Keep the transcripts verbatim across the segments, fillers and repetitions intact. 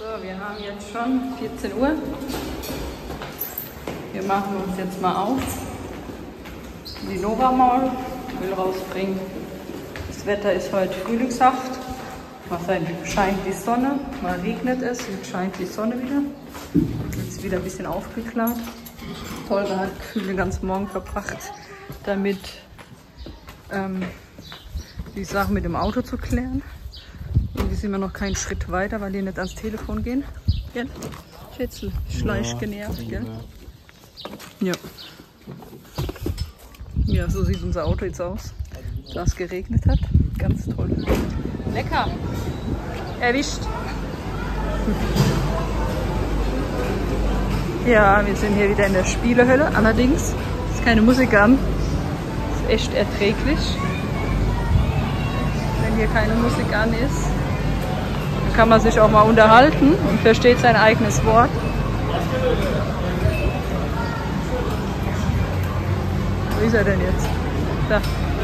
So, wir haben jetzt schon vierzehn Uhr. Wir machen uns jetzt mal auf. Die Nova Mall will rausbringen. Das Wetter ist heute frühlingshaft. Mal scheint die Sonne, mal regnet es, jetzt scheint die Sonne wieder. Jetzt ist wieder ein bisschen aufgeklärt. Holger hat gefühlt den ganzen Morgen verbracht, damit ähm, die Sache mit dem Auto zu klären. Irgendwie sind wir noch keinen Schritt weiter, weil die nicht ans Telefon gehen. Gell? Schätzl, schleicht genervt, gell? Ja. Ja, so sieht unser Auto jetzt aus, da es geregnet hat. Ganz toll. Lecker! Erwischt! Ja, wir sind hier wieder in der Spielehölle. Allerdings ist keine Musik an. Ist echt erträglich, wenn hier keine Musik an ist. Dann kann man sich auch mal unterhalten und versteht sein eigenes Wort. Wo ist er denn jetzt? Da.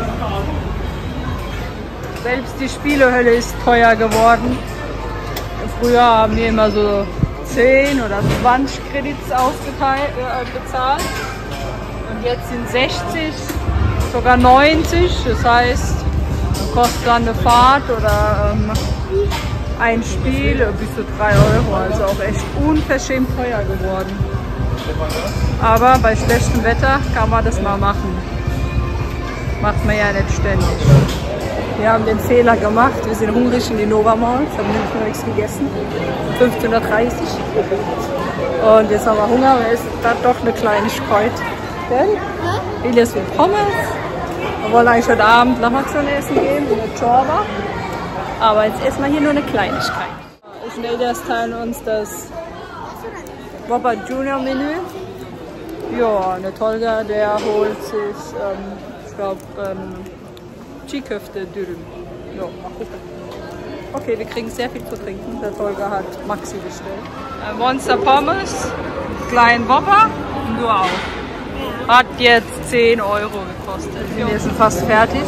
Selbst die Spielehölle ist teuer geworden. Früher haben wir immer so zehn oder zwanzig Kredits ausgeteilt, äh, bezahlt. Und jetzt sind sechzig, sogar neunzig. Das heißt, kostet dann eine Fahrt oder ähm, ein Spiel bis zu drei Euro. Also auch echt unverschämt teuer geworden. Aber bei schlechtem Wetter kann man das mal machen. Macht man ja nicht ständig. Wir haben den Fehler gemacht. Wir sind hungrig in die Nova Mall. Ich habe nämlich noch nichts gegessen. fünfzehn Uhr dreißig. Und jetzt haben wir Hunger. Wir essen da doch eine Kleinigkeit. Denn Elias will Pommes. Wir wollen eigentlich heute Abend Lamazon essen gehen. Eine Chorba. Aber jetzt essen wir hier nur eine Kleinigkeit. Ich und Elias teilen uns das Whopper Junior Menü. Ja, und der Tolga, der holt sich, ähm, ich glaube, ähm, G-Köfte Dürüm. Ja, mal gucken. Okay, wir kriegen sehr viel zu trinken. Der Tolga hat Maxi bestellt. Äh, Monster Pommes, kleinen Whopper und du auch. Hat jetzt zehn Euro gekostet. Wir sind fast fertig.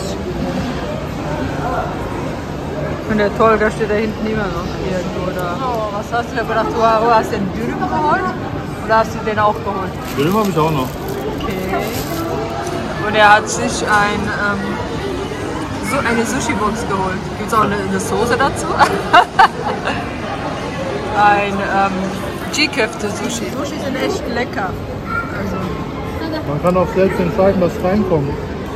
Und der Tolga steht da hinten immer noch irgendwo da. Oh, was hast du da gedacht? Du hast den Dürüm geholt? Oder hast du den auch geholt? Dürüm habe ich auch noch. Okay. Und er hat sich ein, ähm, so eine Sushi-Box geholt. Gibt es auch eine, eine Soße dazu? Ein ähm, G-Köfte-Sushi. Sushi sind echt lecker. Also. Man kann auch selbst entscheiden, was reinkommt.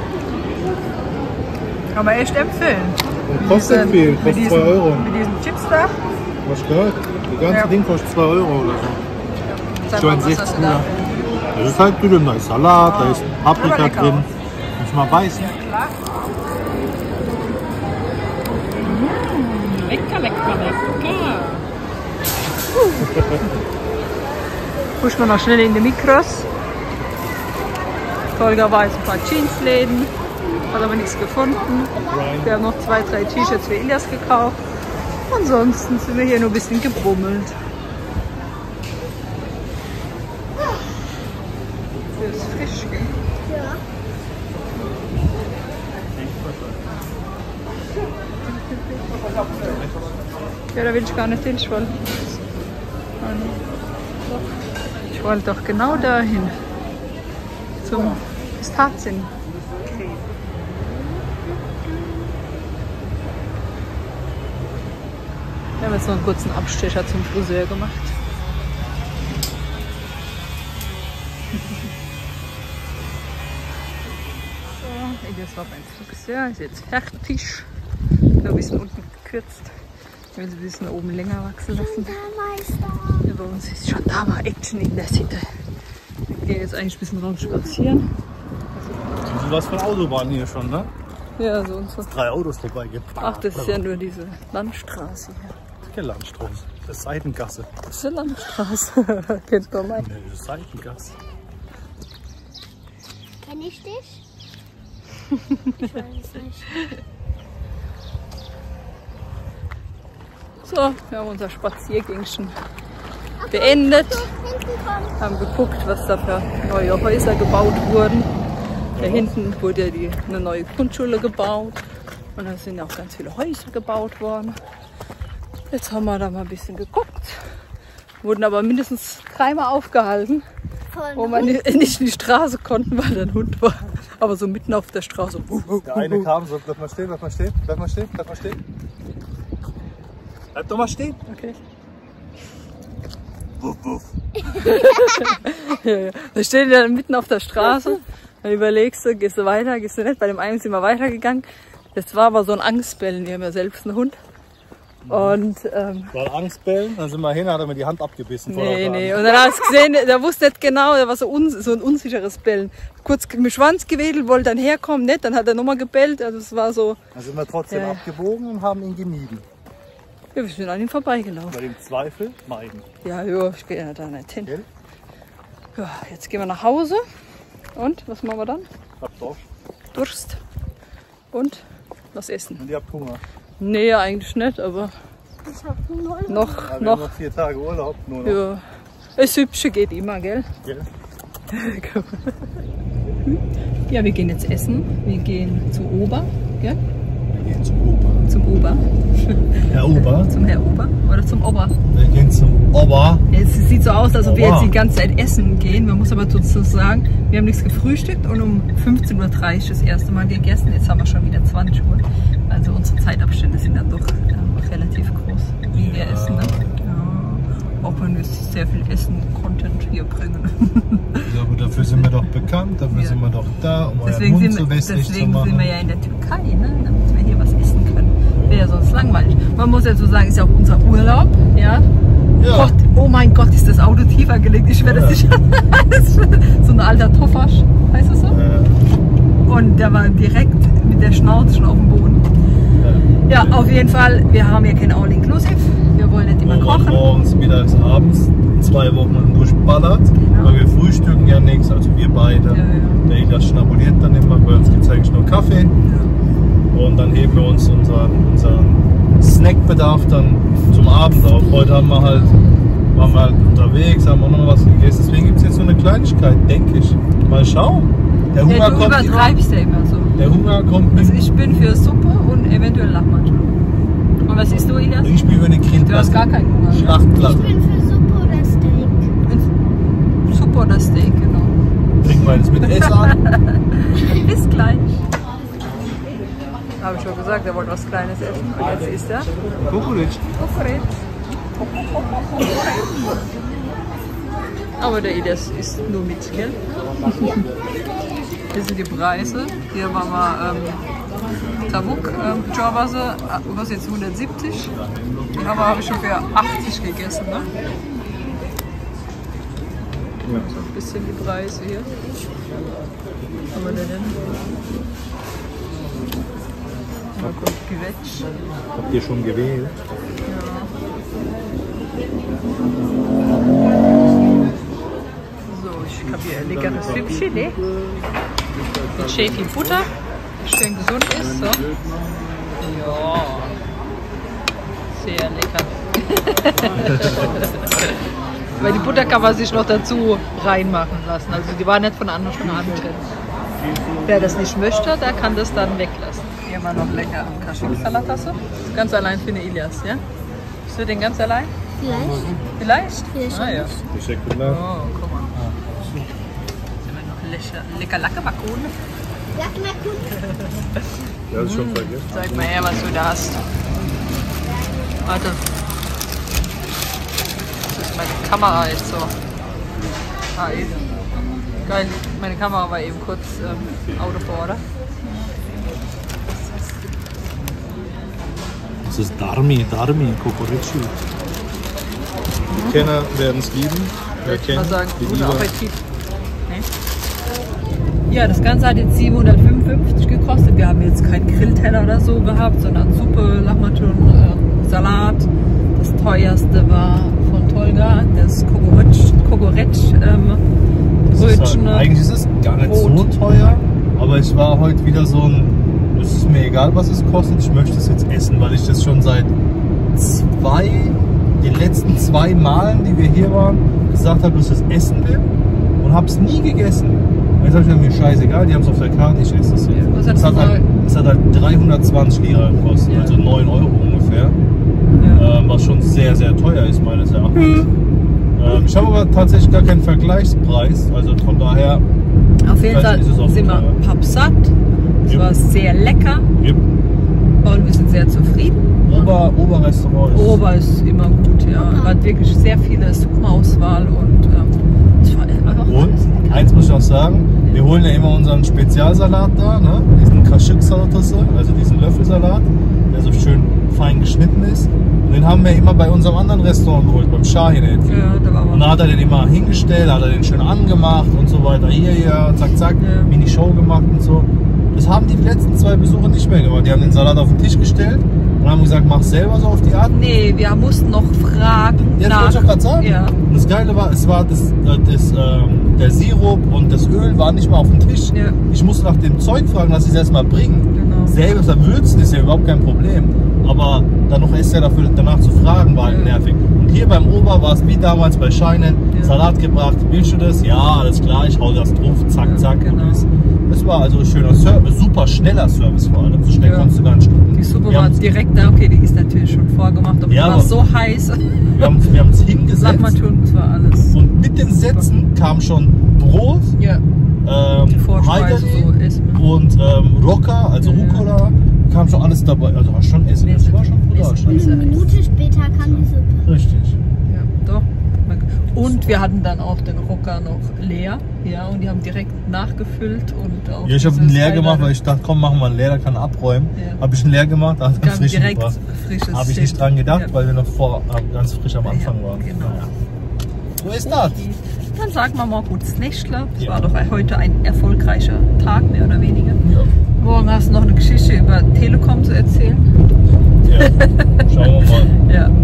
Kann man echt empfehlen. Und kostet viel, kostet zwei Euro. Mit diesen Chips da? Was ich gehört? Das ganze ja. Ding kostet zwei Euro oder so. zweiundsechzig. Das ist halt Dürüm, da ist Salat, oh. Da ist Paprika drin. Muss ich mal beißen. Ja, klar. Mmh, lecker, lecker, lecker. Pushen wir noch schnell in die Mikros. Tolga war jetzt ein paar Jeansläden, hat aber nichts gefunden. Wir haben noch zwei, drei T-Shirts für Elias gekauft. Ansonsten sind wir hier nur ein bisschen gebummelt. Das ist frisch, gell? Ja. Ja, da will ich gar nicht hin. Ich wollte, ich wollte doch genau dahin. Zum Pistazien. Wir haben jetzt noch einen kurzen Abstecher zum Friseur gemacht. So, Elias war beim Friseur, ist jetzt fertig. Nur ein bisschen unten gekürzt. Ich will sie ein bisschen oben länger wachsen lassen. Ja, bei uns ist schon da mal Action in der Sitte. Wir gehen jetzt eigentlich ein bisschen raus spazieren. Also was von Autobahn hier schon, ne? Ja, so und so. Drei Autos vorbeigefahren. Ach, das ist ja nur diese Landstraße hier. Keine Landstraße, das ist Seitengasse. Das ist eine Landstraße. Kennst du mal? Nee, das ist Seitengasse. Kenn ich dich? Ich weiß es nicht. So, wir haben unser Spaziergängchen beendet. Haben geguckt, was da für neue Häuser gebaut wurden. Da hinten wurde ja die, eine neue Grundschule gebaut. Und da sind auch ganz viele Häuser gebaut worden. Jetzt haben wir da mal ein bisschen geguckt. Wurden aber mindestens dreimal aufgehalten, wo wir nicht in die Straße konnten, weil da ein Hund war. Aber so mitten auf der Straße. Der eine kam so, bleib mal stehen, bleib mal stehen, bleib mal stehen, bleib mal stehen. Bleib doch mal stehen. Okay. ja, ja. Da steht er mitten auf der Straße. Dann überlegst du, gehst du weiter, gehst du nicht. Bei dem einen sind wir weitergegangen. Das war aber so ein Angstbellen. Die haben ja selbst einen Hund. Und ähm, war Angstbellen, dann sind wir hin, hat er mir die Hand abgebissen. Nee, nee. Und dann hast du gesehen, der wusste nicht genau, der war so, un, so ein unsicheres Bellen. Kurz mit dem Schwanz gewedelt, wollte dann herkommen, nicht, dann hat er nochmal gebellt. Also es war so. Dann sind wir trotzdem ja, abgebogen und haben ihn gemieden. Ja, wir sind an ihm vorbeigelaufen. Bei dem Zweifel meiden. Ja, ja, ich gehe ja da nicht hin. Okay. Ja, jetzt gehen wir nach Hause. Und, was machen wir dann? Hab Durst. Durst. Und was essen. Und ihr habt Hunger? Nee, eigentlich nicht, aber ich hab Hunger. noch, ja, wir noch. haben noch vier Tage Urlaub. Nur noch. Ja, das Hübsche geht immer, gell? Gell? Ja, wir gehen jetzt essen. Wir gehen zu Ober, gell? Wir gehen zum Ober. Zum Ober. Herr Ober? Zum Herr Ober oder zum Ober? Wir gehen zum Ober. Ja, es sieht so aus, als ob wir Ober. jetzt die ganze Zeit essen gehen. Man muss aber dazu sagen, wir haben nichts gefrühstückt und um fünfzehn Uhr dreißig das erste Mal gegessen. Jetzt haben wir schon wieder zwanzig Uhr. Also unsere Zeitabstände sind dann doch äh, relativ groß, wie wir essen. Ne? Ja, auch wenn wir sehr viel Essen-Content hier bringen. Ja, aber dafür sind wir doch bekannt, dafür Ja. sind wir doch da, um Deswegen, euren Mund sind, so wir, wässrig zu deswegen machen. sind wir ja in der Türkei, ne? Damit wir hier was essen können. Wäre ja sonst langweilig. Man muss ja so sagen, ist ja auch unser Urlaub. Ja? Ja. Gott, oh mein Gott, ist das Auto tiefer gelegt. Ich werde Ja. das sicher. So ein alter Tofasch, heißt es so? Ja. Und der war direkt mit der Schnauze schon auf dem Boden. Ja, auf jeden Fall, wir haben ja kein All-Inclusive. Wir wollen nicht immer Wir kochen. morgens, mittags, abends zwei Wochen durchballert. Genau. Weil wir frühstücken ja nichts, also wir beide. Ja, ja. Der Ilas schnabuliert dann immer, bei uns gibt es eigentlich nur Kaffee. Ja. Und dann heben wir uns unseren, unseren Snackbedarf dann zum Abend auf. Heute haben wir halt, waren wir halt unterwegs, haben auch noch was gegessen. Deswegen gibt es jetzt so eine Kleinigkeit, denke ich. Mal schauen. Der Hunger Ja, du kommt übertreibst ja immer so. Der Hunger kommt mit. Also ich bin für Suppe und eventuell Lachmatsch. Und was isst du, Elias? Ich bin für eine Grillplatte. Du hast gar keinen Hunger. Ne? Schlachtplatte. Ich bin für Suppe oder Steak. Suppe oder Steak, genau. Bringen wir jetzt mit Essen an. Bis gleich. Habe ich schon gesagt, er wollte was Kleines essen. Und jetzt isst er. Kukulic. Kokoret. Aber der Elias isst nur mit, gell? Hier sind die Preise. Hier waren wir ähm, Tavuk, ähm, Çorbası, was jetzt hundertsiebzig. Die haben wir habe ich schon für achtzig gegessen, ne? Ja. So ein bisschen die Preise hier. Was haben wir denn? Mal gucken, Gewätsch. Habt ihr schon gewählt? So, ich habe hier ein leckeres Süppchen, ne? Mit schön viel Butter, das schön gesund ist. So. Ja, sehr lecker. Weil die Butter kann man sich noch dazu reinmachen lassen. Also die war nicht von Anfang an drin. Wer das nicht möchte, der kann das dann weglassen. Hier haben wir noch lecker Kaschik-Salat. Ganz allein für den Elias, ja? Bist du den ganz allein? Vielleicht. Vielleicht? Vielleicht Ah, ja. Ich check den nach. Oh, guck mal. Jetzt haben wir noch lecker, lecker Lackebackone. Sag mal gut. Ja, das ist schon vergessen. Sag mal her, was du da hast. Warte. Das ist meine Kamera jetzt so. Ah, eben. Geil, meine Kamera war eben kurz ähm, out of order. Das ist Darmi, Darmi, Kokorici. Die Kenner werden es lieben. Wer Ich mal kennt, sagen, die guten Liebe. Appetit. Nee? Ja, das Ganze hat jetzt siebenhundertfünfundfünfzig gekostet. Wir haben jetzt keinen Grillteller oder so gehabt, sondern Suppe, Lahmacun, äh, Salat. Das teuerste war von Tolga, das Kokoretsch, Kokoretsch ähm, Das ist Brötchen. halt, eigentlich ist es gar nicht Brot. so teuer, aber ich war heute wieder so ein, es ist mir egal, was es kostet, ich möchte es jetzt essen, weil ich das schon seit zwei, den letzten zwei Malen, die wir hier waren, gesagt habe, dass ich das essen will und habe es nie gegessen. Und jetzt habe ich gedacht, mir scheißegal, die haben es auf der Karte, ich esse es jetzt. Was hat Es hat, das halt, es hat halt dreihundertzwanzig Lira gekostet, Ja. also neun Euro ungefähr. Ja. Ähm, was schon sehr, sehr teuer ist, meines Erachtens. Mhm. Ähm, ich habe aber tatsächlich gar keinen Vergleichspreis, also von daher. Auf jeden Fall sind wir pappsatt. Es war sehr lecker. Yep. Und wir sind sehr zufrieden. Ober, Oberrestaurant ist. Ober ist immer gut, ja. Man hat wirklich sehr viele Suppenauswahl und ähm, es war einfach. Und eins muss ich auch sagen, wir holen ja immer unseren Spezialsalat da, ne? Diesen Kaschik-Salat, also diesen Löffelsalat, der so schön fein geschnitten ist. Und den haben wir immer bei unserem anderen Restaurant geholt, beim Shahin. Ja, da war und da hat er den immer hingestellt, hat er den schön angemacht und so weiter. Hier, hier, zack, zack, ja. Mini-Show gemacht und so. Das haben die letzten zwei Besucher nicht mehr gemacht. Die haben den Salat auf den Tisch gestellt und haben gesagt, mach selber so auf die Art. Nee, wir mussten noch fragen. Ja, das nach, wollte ich auch gerade sagen. Ja. Und das Geile war, es war das, das, ähm, der Sirup und das Öl waren nicht mal auf dem Tisch. Ja. Ich musste nach dem Zeug fragen, dass sie es erstmal bringen. Genau. Selber da würzen ist ja überhaupt kein Problem. Aber dann noch ist ja dafür, danach zu fragen, war halt ja. nervig. Und hier beim Ober war es wie damals bei Scheinen, ja. Salat gebracht, willst du das? Ja, alles klar, ich hau das drauf, zack, ja, zack. Genau. Das war also ein schöner Service, super schneller Service vor allem. So schnell ja. konntest du gar nicht gucken. Die Suppe war direkt da, okay, die ist natürlich schon vorgemacht, aber ja, die war so heiß. Wir haben wir es hingesetzt. Sag mal schon, das war alles. Und mit den Sätzen kam schon Brot, ja. ähm, Heigerli so und ähm, Rocker, also ja. Rucola, kam schon alles dabei. Also war schon Essen, nee, das war schon brutal. Und eine Minute später kam die Suppe. Richtig. Ja, doch. Und wir hatten dann auch den Rocker noch leer, ja, und die haben direkt nachgefüllt und auch. Ja, ich habe ihn leer gemacht, weil ich dachte, komm, machen wir einen leer, der kann abräumen. Ja. Habe ich ihn leer gemacht, da hat er frisch gebracht. Habe ich nicht dran gedacht, ja. weil wir noch vor ganz frisch am Anfang ja, waren. Genau. Ja. So ist das. Dann sagen wir mal gutes Nächtler. Es ja. war doch heute ein erfolgreicher Tag, mehr oder weniger. Ja. Morgen hast du noch eine Geschichte über Telekom zu erzählen. Ja, schauen wir mal. Ja.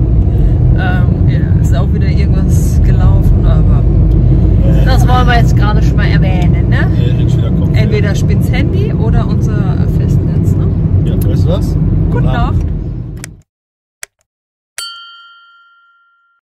Ähm, ja, ist auch wieder irgendwas gelaufen, aber äh. das wollen wir jetzt gar nicht mal erwähnen, ne? Ja, entweder spinnt's Handy oder unser Festnetz, ne? Ja, weißt du was? Gute Nacht.